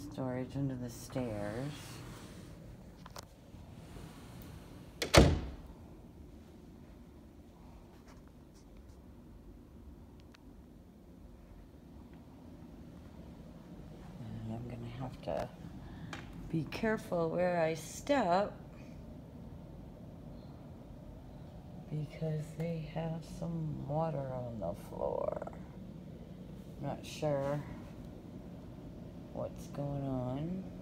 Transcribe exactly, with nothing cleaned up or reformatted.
storage under the stairs. And I'm gonna have to be careful where I step because they have some water on the floor. Not sure what's going on.